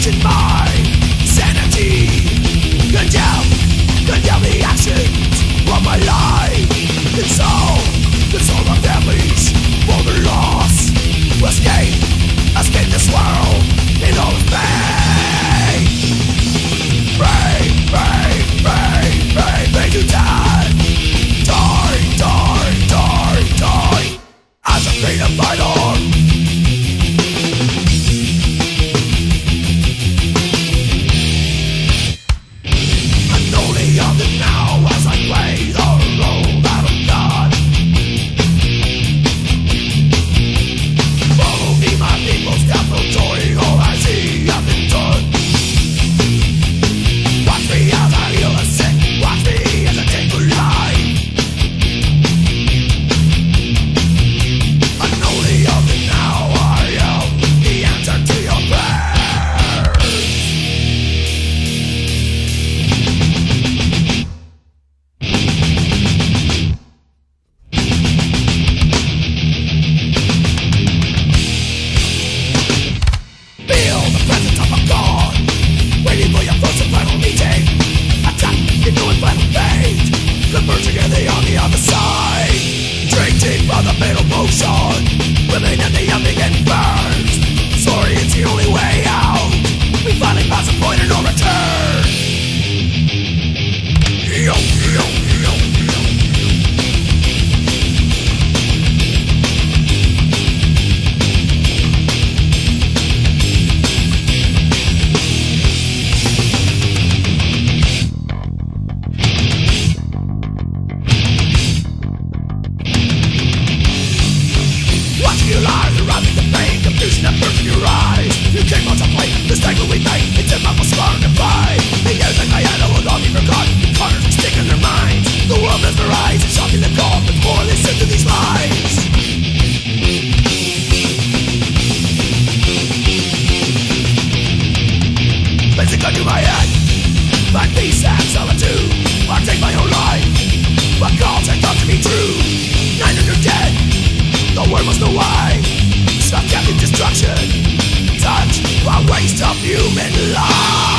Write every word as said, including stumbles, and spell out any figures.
question my sanity. Condemn, condemn the actions of my life. Console, console my families for their loss. Escape, escape this world in all its pain. Pray, pray, pray, pray, pray to die. Die, die, die, die as a freedom fighter. Living in the young and burns. Sorry, it's the only way out. We finally pass a point of no return. Yo, yo, yo, yo. Watching you lie around the pain, confusion and burns in your eyes. You came out to play the struggle we made. It's a mouth of scar and fight. The everything I had, I will not be forgotten. The corners are sticking in their minds. The world mesmerized and shocking the call before they listen to these lies. Place a gun to my head. Find peace and solitude. Or take my own life. What calls I thought to be true. Nine hundred dead. The world must know why. Stop captive destruction. Such a waste of human life.